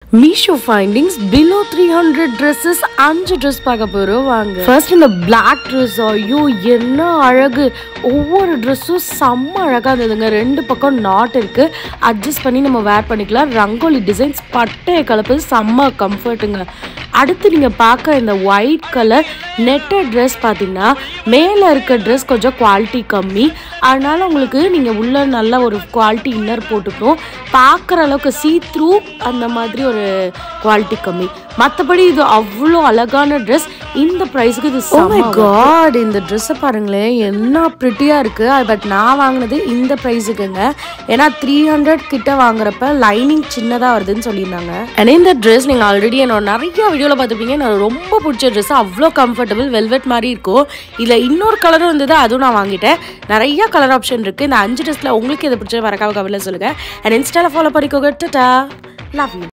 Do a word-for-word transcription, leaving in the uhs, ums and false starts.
Meesho findings below three hundred dresses அஞ்சு dress பார்க்க போறோம் வாங்க. ஃபர்ஸ்ட் இந்த black dress ஐயோ என்ன அழகு, ஒவ்வொரு ட்ரெஸ்ஸும் செம்ம அழகா இருந்ததுங்க. ரெண்டு பக்கம் நாட் இருக்கு, அட்ஜஸ்ட் பண்ணி நம்ம வேர் பண்ணிக்கலாம். ரங்கோலி டிசைன்ஸ் பட்டைய கலப்பது செம்ம கம்ஃபர்ட்டுங்க. அடுத்து நீங்கள் பார்க்க இந்த ஒயிட் கலர் நெட்டட் ட்ரெஸ் பார்த்தீங்கன்னா மேலே இருக்க ட்ரெஸ் கொஞ்சம் குவாலிட்டி கம்மி, அதனால உங்களுக்கு நீங்கள் உள்ள நல்ல ஒரு குவாலிட்டி இன்னர் போட்டுக்கணும். பார்க்குற அளவுக்கு சீ த்ரூ அந்த மாதிரி ஒரு குவாலிட்டி கம்மி. மற்றபடி இது அவ்வளோ அழகான ட்ரெஸ். இந்த ப்ரைஸுக்கு இது oh my god, இந்த ட்ரெஸ்ஸை பாருங்களேன் என்ன ப்ரிட்டியாக இருக்குது. பட் நான் வாங்கினது இந்த ப்ரைஸுக்குங்க. ஏன்னா த்ரீ ஹண்ட்ரட் கிட்ட வாங்குறப்ப லைனிங் சின்னதாக வருதுன்னு சொல்லியிருந்தாங்க. ஏன்னா இந்த ட்ரெஸ் நீங்கள் ஆல்ரெடி என்னோட நிறைய வீடியோவில் பார்த்துருப்பீங்க. எனக்கு ரொம்ப பிடிச்ச ட்ரெஸ், அவ்வளோ கம்ஃபர்டபுள் வெல்வெட் மாதிரி இருக்கும். இதில் இன்னொரு கலரும் இருந்தது, அதுவும் நான் வாங்கிட்டேன். நிறைய கலர் ஆப்ஷன் இருக்குது. இந்த அஞ்சு ட்ரெஸ்ஸில் உங்களுக்கு எது பிடிச்சது மறக்காம கமெண்ட்ல சொல்லுங்கள். அண்ட் இன்ஸ்டாவில் ஃபாலோ பண்ணிக்கோங்க. Tata, love you.